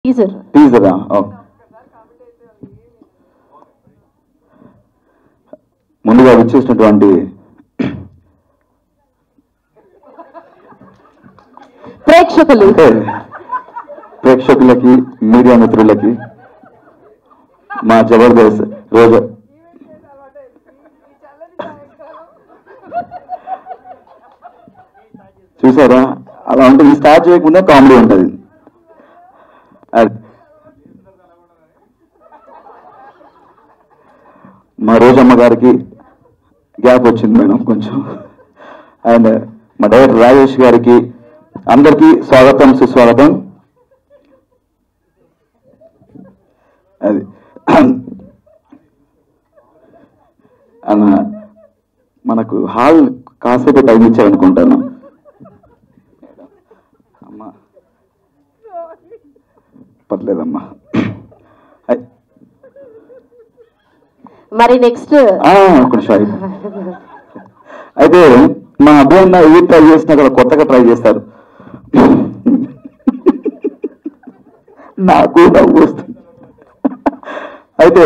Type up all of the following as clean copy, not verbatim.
టీజరా ముందుగా విచ్చేసినటువంటి ప్రేక్షకులకి మీడియా మిత్రులకి మా జబర్దస్త్ రోజు చూసారా అలా ఉంటుంది. స్టార్ట్ చేయకుండా కామెడీ ఉంటుంది. మా రోజమ్మ గారికి గ్యాప్ వచ్చింది మేడం కొంచెం. అండ్ మా డైరెక్టర్ రాజేష్ గారికి అందరికీ స్వాగతం సుస్వాగతం. అది మనకు హాల్ కాసేపు టైం ఇచ్చారనుకుంటాను. అమ్మా పర్లేదమ్మా. మరి నెక్స్ట్ అయితే మా అబ్బాయి ఏది ట్రై చేసినా కూడా కొత్తగా ట్రై చేస్తారు. నాకు నవ్వు వస్తుంది. అయితే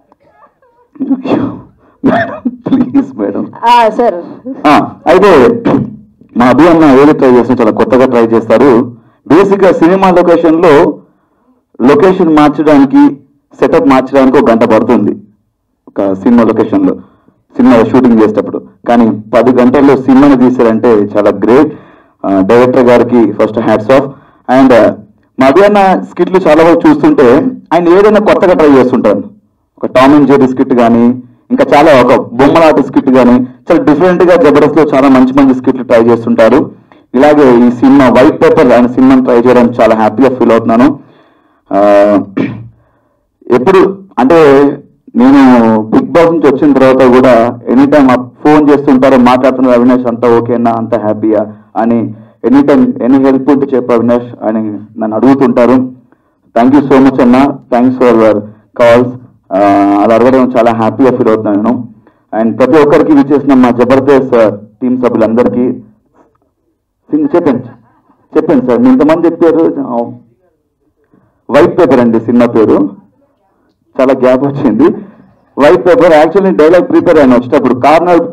ప్లీజ్ మేడం సార్ అయితే మా అబ్బాయి అన్న ఏది ట్రై చేసినా చాలా కొత్తగా ట్రై చేస్తారు. బేసిక్ గా సినిమా లొకేషన్ మార్చడానికి సెటప్ మార్చడానికి 1 గంట పడుతుంది ఒక సినిమా లొకేషన్లో సినిమా షూటింగ్ చేసేటప్పుడు. కానీ 10 గంటల్లో సినిమాని తీశారంటే చాలా గ్రేట్. డైరెక్టర్ గారికి ఫస్ట్ హ్యాట్స్ ఆఫ్. అండ్ మా అభియన్న స్కిట్లు చాలా వరకు చూస్తుంటే ఆయన ఏదైనా కొత్తగా ట్రై చేస్తుంటారు. ఒక టామ్ అండ్ జెర్రీ స్కిట్ కానీ ఇంకా చాలా ఒక బొమ్మలాట స్కిట్ కానీ చాలా డిఫరెంట్ గా జబర్దస్త్లో చాలా మంచి స్కిట్లు ట్రై చేస్తుంటారు. ఇలాగే ఈ సినిమా వైట్ పేపర్ ఆయన సినిమాని ట్రై చేయడానికి చాలా హ్యాపీగా ఫీల్ అవుతున్నాను. ఎప్పుడు అంటే నేను బిగ్ బాస్ నుంచి వచ్చిన తర్వాత కూడా ఎనీ టైం ఫోన్ చేస్తుంటారు, మాట్లాడుతున్నారు, అవినాష్ అంతా ఓకేనా, అంత హ్యాపీయా అని ఎనీ టైం ఎనీ హెల్ప్ ఉంటే చెప్పు అవినాష్ అని నన్ను అడుగుతుంటారు. థ్యాంక్ యూ సో మచ్ అన్న, థ్యాంక్స్ ఫర్ యువర్ కాల్స్. అలా అడగడం చాలా హ్యాపీగా ఫీల్ అవుతున్నాను నేను. అండ్ ప్రతి ఒక్కరికి విచ్చేసిన మా జబర్దస్త్ టీం సభ్యులందరికీ చెప్పండి సార్. ఇంతమంది చెప్పారు. వైట్ పేపర్ అండి సినిమా పేరు. చాలా గ్యాప్ వచ్చింది. White paper actually dialogue prepare అయిన వచ్చేటప్పుడు కార్నర్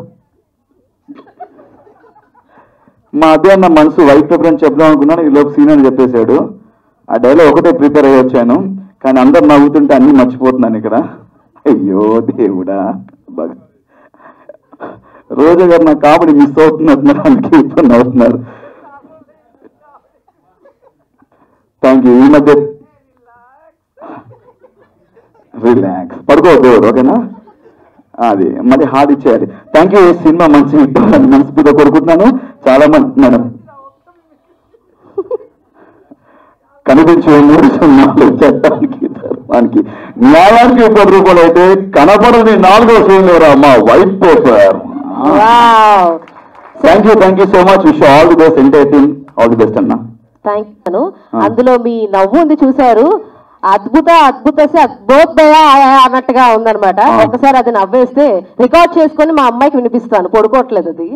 మా అన్న మనసు వైట్ పేపర్ అని చెప్దాం అనుకున్నాను. ఈ లోపు సీన్ అని చెప్పేశాడు. ఆ డైలాగ్ ఒకటే ప్రిపేర్ అయ్యి వచ్చాను. కానీ అందరు నవ్వుతుంటే అన్ని మర్చిపోతున్నాను ఇక్కడ. అయ్యో దేవుడా, బాగా రోజు గారు నా కామెడీ మిస్ అవుతున్నారు, అందుకే ఇప్పుడు నవ్వుతున్నారు. Thank you. ఈ మధ్య రిలాక్స్ పడుకోవద్దు, ఓకేనా? అది మళ్ళీ హార్డ్ ఇచ్చేయాలి. Thank you. సినిమా మంచి మనస్ఫూర్తిగా కోరుకుంటున్నాను. చాలా మంది మేడం కనిపించే 3 సినిమాలు చట్టానికి ధర్మానికి న్యాయానికి 10 రూపాయలు అయితే కనపడని 4వ సినిమా మా white paper. Thank you so much. Wish all the best, entire team all the best అన్న. Thank you. అందులో మీ నవ్వు ఉంది చూసారు, అద్భుత అద్భుతోదయ అన్నట్టుగా ఉందనమాట. ఒకసారి అది నవ్వేస్తే రికార్డ్ చేసుకొని మా అమ్మాయికి వినిపిస్తాను. పడుకోవట్లేదు, అది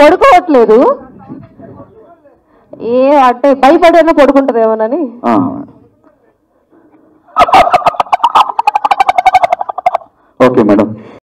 పడుకోవట్లేదు. అంటే భయపడేనా పడుకుంటారేమోనని.